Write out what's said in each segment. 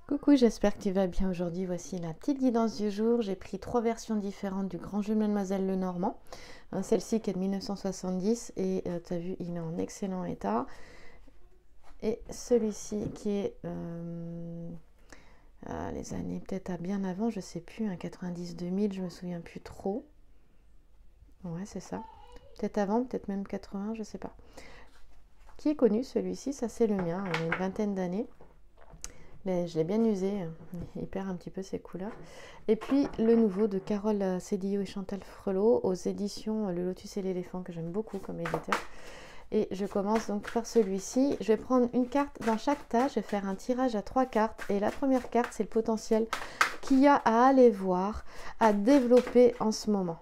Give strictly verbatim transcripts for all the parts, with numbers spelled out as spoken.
Coucou, j'espère que tu vas bien aujourd'hui. Voici la petite guidance du jour. J'ai pris trois versions différentes du grand jeu Mademoiselle Lenormand. Hein, celle-ci qui est de mille neuf cent soixante-dix et euh, tu as vu, il est en excellent état. Et celui-ci qui est euh, euh, les années peut-être à bien avant, je sais plus, hein, quatre-vingt-dix deux mille, je me souviens plus trop. Ouais, c'est ça. Peut-être avant, peut-être même quatre-vingts, je sais pas. Qui est connu celui-ci? Ça c'est le mien, il y a une vingtaine d'années. Je l'ai bien usé, il perd un petit peu ses couleurs. Et puis le nouveau de Carole Cédillo et Chantal Frelot aux éditions Le Lotus et l'éléphant, que j'aime beaucoup comme éditeur. Et je commence donc par celui-ci. Je vais prendre une carte dans chaque tas, je vais faire un tirage à trois cartes. Et la première carte, c'est le potentiel qu'il y a à aller voir, à développer en ce moment.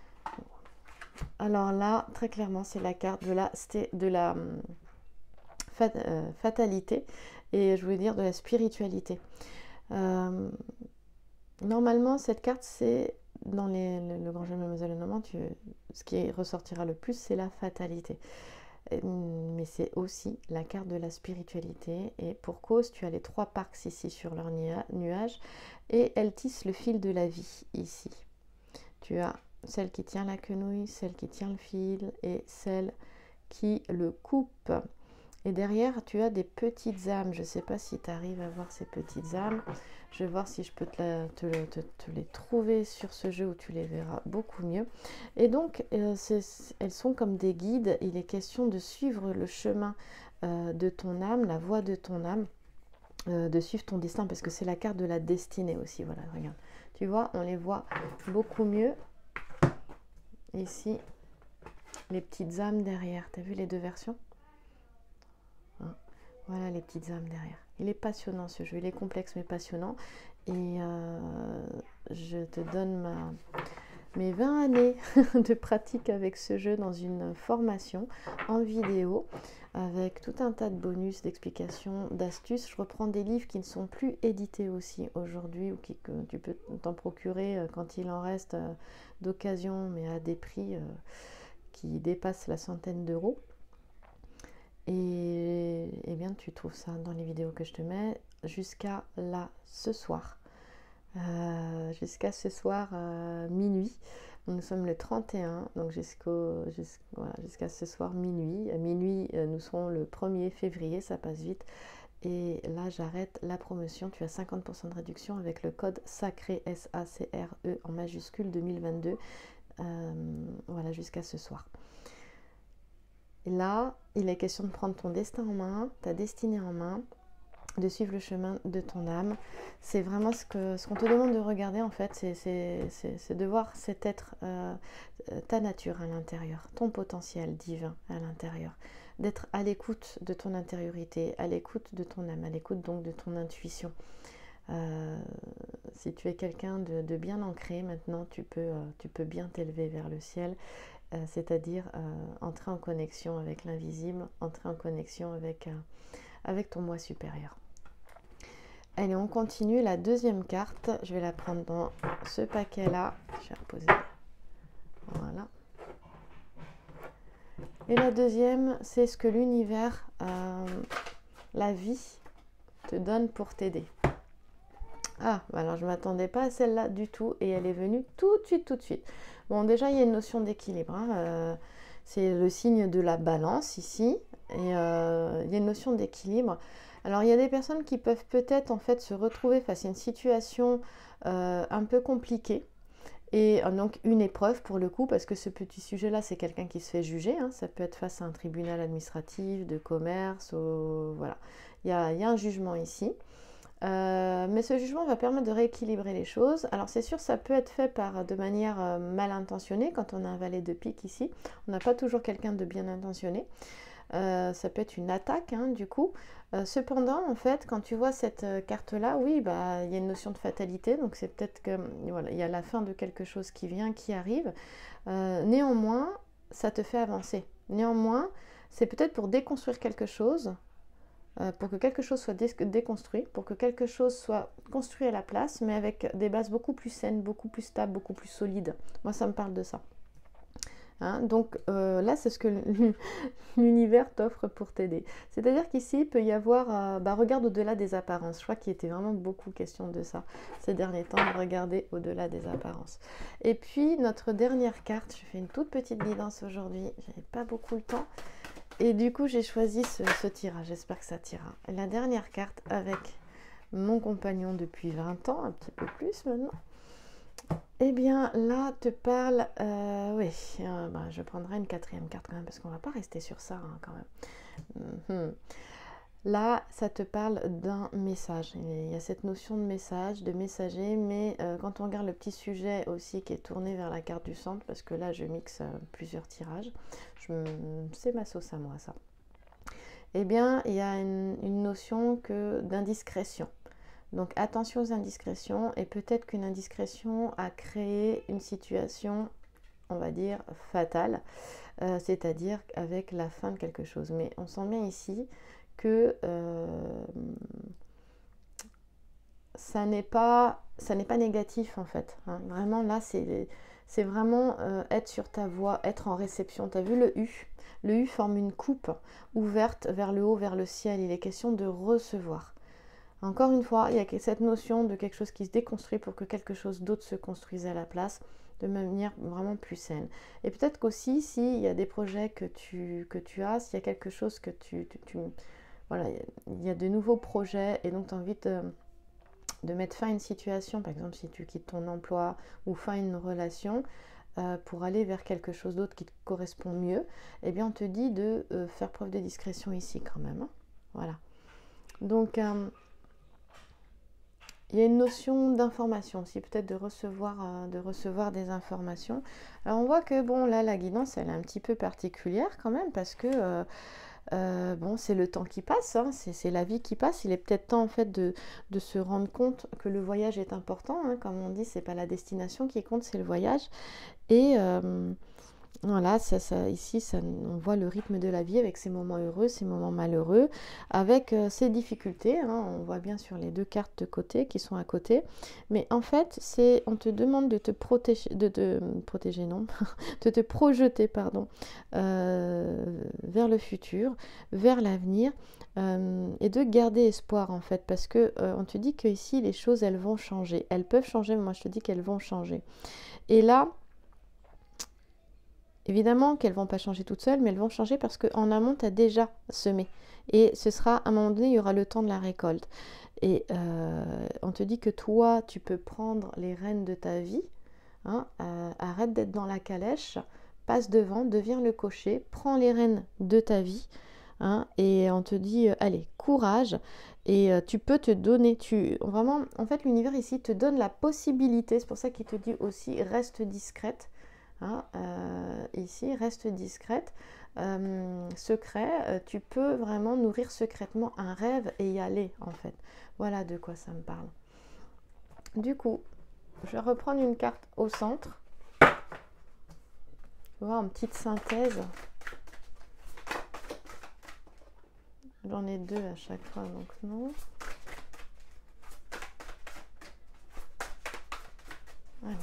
Alors là, très clairement, c'est la carte de la, de la fat, euh, fatalité. Et je voulais dire de la spiritualité. Euh, normalement, cette carte, c'est dans les, le, le grand jeu de Mademoiselle Lenormand, tu, ce qui ressortira le plus, c'est la fatalité. Et, mais c'est aussi la carte de la spiritualité. Et pour cause, tu as les trois parcs ici sur leur nuage. Et elles tissent le fil de la vie ici. Tu as celle qui tient la quenouille, celle qui tient le fil et celle qui le coupe. Et derrière, tu as des petites âmes. Je ne sais pas si tu arrives à voir ces petites âmes. Je vais voir si je peux te, la, te, te, te les trouver sur ce jeu où tu les verras beaucoup mieux. Et donc, euh, elles sont comme des guides. Il est question de suivre le chemin euh, de ton âme, la voie de ton âme, euh, de suivre ton destin, parce que c'est la carte de la destinée aussi. Voilà, regarde. Tu vois, on les voit beaucoup mieux. Ici, les petites âmes derrière. Tu as vu les deux versions ? Voilà les petites âmes derrière. Il est passionnant ce jeu, il est complexe mais passionnant. Et euh, je te donne ma, mes vingt années de pratique avec ce jeu dans une formation en vidéo avec tout un tas de bonus, d'explications, d'astuces. Je reprends des livres qui ne sont plus édités aussi aujourd'hui ou qui, que tu peux t'en procurer quand il en reste d'occasion mais à des prix qui dépassent la centaine d'euros. Et, et bien tu trouves ça dans les vidéos que je te mets jusqu'à là ce soir euh, jusqu'à ce soir euh, minuit. Nous sommes le trente et un, donc jusqu'au jusqu'à voilà, jusqu'à ce soir minuit. À minuit euh, nous serons le premier février, ça passe vite. Et là j'arrête la promotion, tu as cinquante pour cent de réduction avec le code sacré, S A C R E en majuscule deux mille vingt-deux, euh, voilà, jusqu'à ce soir. Et là, il est question de prendre ton destin en main, ta destinée en main, de suivre le chemin de ton âme. C'est vraiment ce que ce qu'on te demande de regarder en fait, c'est de voir cet être, euh, ta nature à l'intérieur, ton potentiel divin à l'intérieur, d'être à l'écoute de ton intériorité, à l'écoute de ton âme, à l'écoute donc de ton intuition. Euh, si tu es quelqu'un de, de bien ancré, maintenant tu peux, euh, tu peux bien t'élever vers le ciel. Euh, c'est-à-dire euh, entrer en connexion avec l'invisible, entrer en connexion avec, euh, avec ton moi supérieur. Allez, on continue. La deuxième carte, je vais la prendre dans ce paquet-là. Je vais reposer. Voilà. Et la deuxième, c'est ce que l'univers, euh, la vie, te donne pour t'aider. Ah, alors je ne m'attendais pas à celle-là du tout et elle est venue tout de suite, tout de suite. Bon, déjà, il y a une notion d'équilibre. Hein. Euh, c'est le signe de la balance ici. Et euh, il y a une notion d'équilibre. Alors, il y a des personnes qui peuvent peut-être en fait se retrouver face à une situation euh, un peu compliquée. Et euh, donc, une épreuve pour le coup, parce que ce petit sujet-là, c'est quelqu'un qui se fait juger. Hein. Ça peut être face à un tribunal administratif, de commerce. Au... Voilà. Il y a, il y a un jugement ici. Euh, mais ce jugement va permettre de rééquilibrer les choses. Alors c'est sûr, ça peut être fait par, de manière euh, mal intentionnée. Quand on a un valet de pique ici, on n'a pas toujours quelqu'un de bien intentionné. Euh, ça peut être une attaque, hein, du coup. Euh, cependant, en fait, quand tu vois cette euh, carte-là, oui, bah, il y a une notion de fatalité. Donc c'est peut-être que voilà, il y a la fin de quelque chose qui vient, qui arrive. Euh, néanmoins, ça te fait avancer. Néanmoins, c'est peut-être pour déconstruire quelque chose. Pour que quelque chose soit déconstruit, pour que quelque chose soit construit à la place, mais avec des bases beaucoup plus saines, beaucoup plus stables, beaucoup plus solides. Moi, ça me parle de ça. Hein. Donc euh, là, c'est ce que l'univers t'offre pour t'aider. C'est-à-dire qu'ici, il peut y avoir, euh, bah, regarde au-delà des apparences. Je crois qu'il était vraiment beaucoup question de ça ces derniers temps, de regarder au-delà des apparences. Et puis, notre dernière carte, je fais une toute petite guidance aujourd'hui, j'avais pas beaucoup le temps. Et du coup, j'ai choisi ce, ce tirage, j'espère que ça t'ira. La dernière carte avec mon compagnon depuis vingt ans, un petit peu plus maintenant. Eh bien, là, te parle... Euh, oui, euh, bah, je prendrai une quatrième carte quand même, parce qu'on va pas rester sur ça, hein, quand même. Mm-hmm. Là, ça te parle d'un message. Il y a cette notion de message, de messager, mais euh, quand on regarde le petit sujet aussi qui est tourné vers la carte du centre, parce que là, je mixe euh, plusieurs tirages, c'est ma sauce à moi, ça. Eh bien, il y a une, une notion que d'indiscrétion. Donc attention aux indiscrétions, et peut-être qu'une indiscrétion a créé une situation, on va dire, fatale, euh, c'est-à-dire avec la fin de quelque chose. Mais on sent bien ici que euh, ça n'est pas, ça n'est pas négatif en fait. Hein. Vraiment là, c'est, c'est vraiment euh, être sur ta voie, être en réception. Tu as vu le U? Le U forme une coupe ouverte vers le haut, vers le ciel. Il est question de recevoir. Encore une fois, il y a cette notion de quelque chose qui se déconstruit pour que quelque chose d'autre se construise à la place de manière vraiment plus saine. Et peut-être qu'aussi, s'il y a des projets que tu, que tu as, s'il y a quelque chose que tu, tu, tu... Voilà, il y a de nouveaux projets et donc tu as envie de, de mettre fin à une situation, par exemple si tu quittes ton emploi ou fin à une relation, euh, pour aller vers quelque chose d'autre qui te correspond mieux, eh bien on te dit de euh, faire preuve de discrétion ici quand même. Hein. Voilà. Donc... Euh, il y a une notion d'information aussi, peut-être de recevoir, euh, de recevoir des informations. Alors on voit que bon là la guidance elle est un petit peu particulière quand même parce que euh, euh, bon c'est le temps qui passe, hein, c'est la vie qui passe. Il est peut-être temps en fait de, de se rendre compte que le voyage est important. Hein, comme on dit, c'est pas la destination qui compte, c'est le voyage. Et euh, voilà, ça, ça, ici, ça, on voit le rythme de la vie avec ses moments heureux, ses moments malheureux, avec euh, ses difficultés. Hein, on voit bien sur les deux cartes de côté qui sont à côté. Mais en fait, c'est, on te demande de te protéger, de te protéger, non, de te projeter, pardon, euh, vers le futur, vers l'avenir, euh, et de garder espoir en fait, parce que euh, on te dit que ici les choses elles vont changer, elles peuvent changer, mais moi je te dis qu'elles vont changer. Et là. Évidemment qu'elles ne vont pas changer toutes seules, mais elles vont changer parce qu'en amont, tu as déjà semé. Et ce sera, à un moment donné, il y aura le temps de la récolte. Et euh, on te dit que toi, tu peux prendre les rênes de ta vie. Hein, euh, arrête d'être dans la calèche, passe devant, deviens le cocher, prends les rênes de ta vie. Hein, et on te dit, euh, allez, courage. Et euh, tu peux te donner, tu, vraiment, en fait, l'univers ici te donne la possibilité. C'est pour ça qu'il te dit aussi, reste discrète. Hein, euh, ici, reste discrète, euh, secret, euh, tu peux vraiment nourrir secrètement un rêve et y aller en fait. Voilà de quoi ça me parle. Du coup, je vais reprendre une carte au centre. On va voir une petite synthèse. J'en ai deux à chaque fois, donc non. Allez.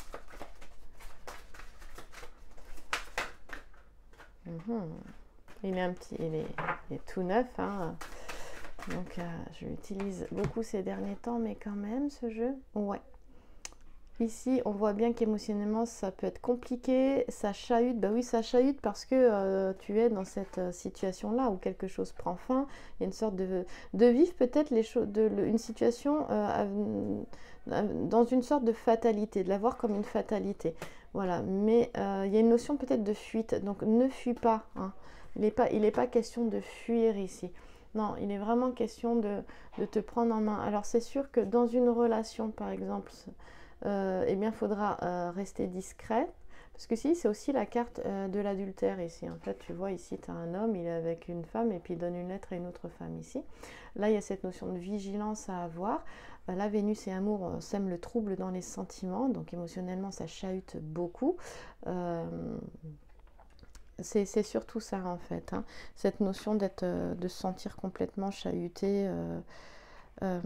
Mmh. Il est un petit, il est, il est tout neuf, hein. Donc euh, je l'utilise beaucoup ces derniers temps, mais quand même ce jeu, ouais. Ici, on voit bien qu'émotionnellement, ça peut être compliqué, ça chahute. Bah oui, ça chahute parce que euh, tu es dans cette euh, situation-là où quelque chose prend fin. Il y a une sorte de, de vivre peut-être les choses, de, le, une situation euh, dans une sorte de fatalité, de la voir comme une fatalité. Voilà, mais euh, il y a une notion peut-être de fuite, donc ne fuis pas. Hein. Il n'est pas, il est pas question de fuir ici. Non, il est vraiment question de, de te prendre en main. Alors c'est sûr que dans une relation, par exemple, Euh, eh bien, il faudra euh, rester discret. Parce que si, c'est aussi la carte euh, de l'adultère ici. En fait, tu vois, ici, tu as un homme, il est avec une femme, et puis il donne une lettre à une autre femme ici. Là, il y a cette notion de vigilance à avoir. Euh, là, Vénus et Amour euh, sèment le trouble dans les sentiments. Donc, émotionnellement, ça chahute beaucoup. Euh, c'est surtout ça, en fait. Hein. Cette notion d'être, euh, de se sentir complètement chahuté. Euh, euh,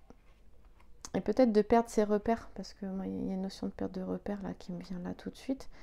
Et peut-être de perdre ses repères, parce qu'il y a une notion de perte de repères là qui me vient là tout de suite.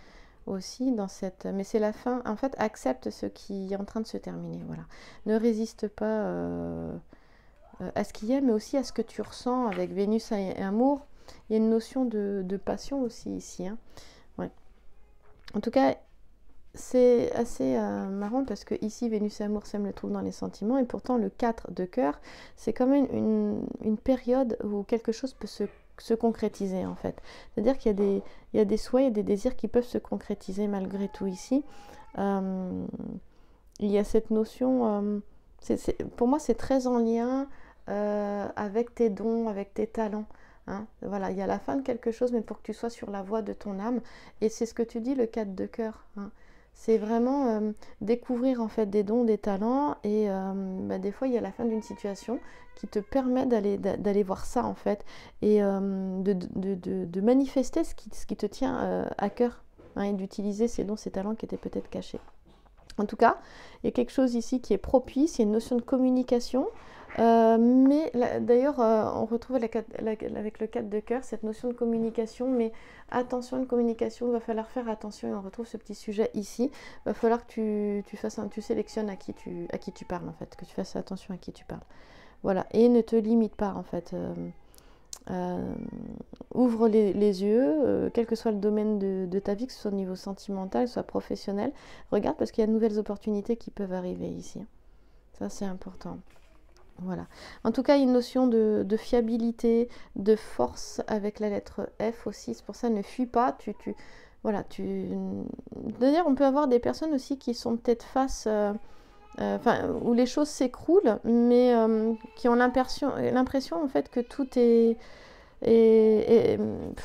aussi dans cette... Mais c'est la fin. En fait, accepte ce qui est en train de se terminer. Voilà. Ne résiste pas euh, à ce qu'il y a, mais aussi à ce que tu ressens avec Vénus et Amour. Il y a une notion de, de passion aussi ici. Hein. Ouais. En tout cas, c'est assez euh, marrant parce que ici, Vénus et Amour sèment le trouble dans les sentiments. Et pourtant, le quatre de cœur, c'est quand même une, une période où quelque chose peut se se concrétiser en fait. C'est-à-dire qu'il y a des, il y a des souhaits et des désirs qui peuvent se concrétiser malgré tout ici. Euh, il y a cette notion, euh, c'est, c'est, pour moi c'est très en lien euh, avec tes dons, avec tes talents. Hein. Voilà, il y a la fin de quelque chose, mais pour que tu sois sur la voie de ton âme. Et c'est ce que tu dis, le quatre de cœur. Hein. C'est vraiment euh, découvrir en fait des dons, des talents, et euh, bah, des fois il y a la fin d'une situation qui te permet d'aller, d'aller voir ça en fait, et euh, de, de, de, de manifester ce qui, ce qui te tient euh, à cœur, hein, et d'utiliser ces dons, ces talents qui étaient peut-être cachés. En tout cas, il y a quelque chose ici qui est propice, il y a une notion de communication. Euh, mais d'ailleurs, euh, on retrouve la, la, avec le quatre de cœur cette notion de communication, mais attention, une communication, il va falloir faire attention, et on retrouve ce petit sujet ici. Il va falloir que tu, tu, fasses un, tu sélectionnes à qui tu, à qui tu parles, en fait, que tu fasses attention à qui tu parles. Voilà, et ne te limite pas, en fait. Euh, euh, ouvre les, les yeux, euh, quel que soit le domaine de, de ta vie, que ce soit au niveau sentimental, soit professionnel. Regarde, parce qu'il y a de nouvelles opportunités qui peuvent arriver ici. Ça, c'est important. Voilà. En tout cas, il y a une notion de, de fiabilité, de force avec la lettre F aussi. C'est pour ça, ne fuis pas. Tu, tu, voilà, tu... D'ailleurs, on peut avoir des personnes aussi qui sont peut-être face, euh, euh, enfin, où les choses s'écroulent, mais euh, qui ont l'impression, l'impression en fait que tout est, est, est,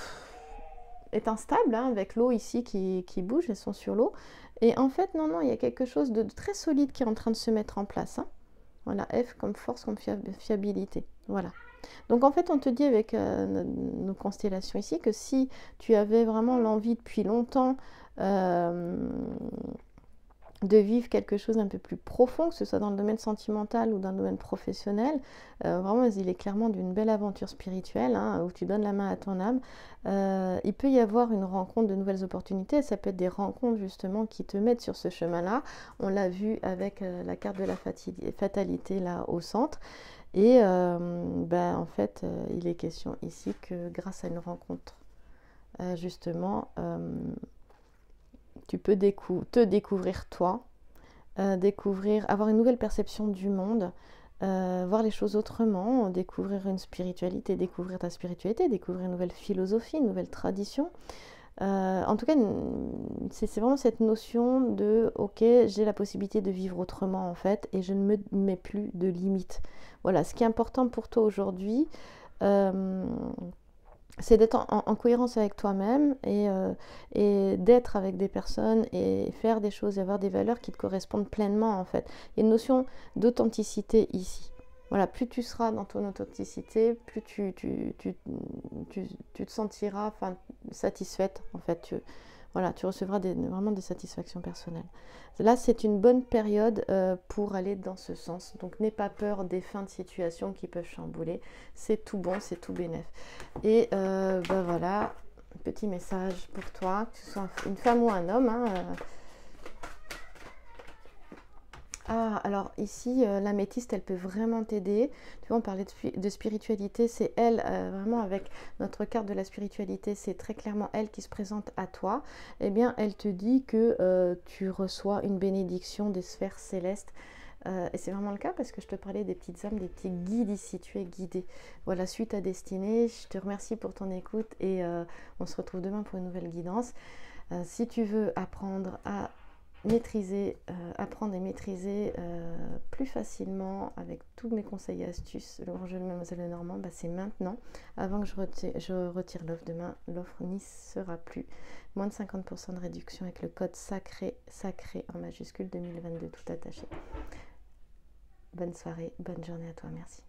est instable, hein, avec l'eau ici qui, qui bouge. Elles sont sur l'eau. Et en fait, non, non, il y a quelque chose de, de très solide qui est en train de se mettre en place. Hein. Voilà, F comme force, comme fiabilité. Voilà. Donc en fait, on te dit avec euh, nos constellations ici que si tu avais vraiment l'envie depuis longtemps euh, de vivre quelque chose d'un peu plus profond, que ce soit dans le domaine sentimental ou dans le domaine professionnel, euh, vraiment, il est clairement d'une belle aventure spirituelle, hein, où tu donnes la main à ton âme. Euh, il peut y avoir une rencontre de nouvelles opportunités, ça peut être des rencontres justement qui te mettent sur ce chemin-là. On l'a vu avec euh, la carte de la fatalité là au centre. Et euh, ben, en fait, euh, il est question ici que grâce à une rencontre, euh, justement, euh, tu peux décou- te découvrir toi, euh, découvrir, avoir une nouvelle perception du monde, euh, voir les choses autrement, découvrir une spiritualité, découvrir ta spiritualité, découvrir une nouvelle philosophie, une nouvelle tradition. Euh, en tout cas, c'est, c'est vraiment cette notion de ok, j'ai la possibilité de vivre autrement en fait, et je ne me mets plus de limites. Voilà, ce qui est important pour toi aujourd'hui, euh, c'est d'être en, en cohérence avec toi-même, et, euh, et d'être avec des personnes et faire des choses et avoir des valeurs qui te correspondent pleinement en fait. Il y a une notion d'authenticité ici. Voilà, plus tu seras dans ton authenticité, plus tu, tu, tu, tu, tu te sentiras enfin, satisfaite en fait. Tu, voilà, tu recevras des, vraiment des satisfactions personnelles. Là, c'est une bonne période euh, pour aller dans ce sens. Donc, n'aie pas peur des fins de situation qui peuvent chambouler. C'est tout bon, c'est tout bénef. Et euh, ben voilà, petit message pour toi, que ce soit une femme ou un homme. Hein, euh. Ah, alors ici, euh, l'améthyste, elle peut vraiment t'aider. Tu vois, on parlait de, de spiritualité, c'est elle, euh, vraiment avec notre carte de la spiritualité, c'est très clairement elle qui se présente à toi. Eh bien, elle te dit que euh, tu reçois une bénédiction des sphères célestes. Euh, et c'est vraiment le cas parce que je te parlais des petites âmes, des petits guides ici, tu es guidé. Voilà, suite à destinée, je te remercie pour ton écoute, et euh, on se retrouve demain pour une nouvelle guidance. Euh, si tu veux apprendre à maîtriser, euh, apprendre et maîtriser euh, plus facilement avec tous mes conseils et astuces le grand jeu de Mademoiselle Lenormand, bah c'est maintenant, avant que je retire, je retire l'offre demain. L'offre n'y sera plus. Moins de cinquante pour cent de réduction avec le code sacré, sacré en majuscule deux mille vingt-deux tout attaché. Bonne soirée, bonne journée à toi, merci.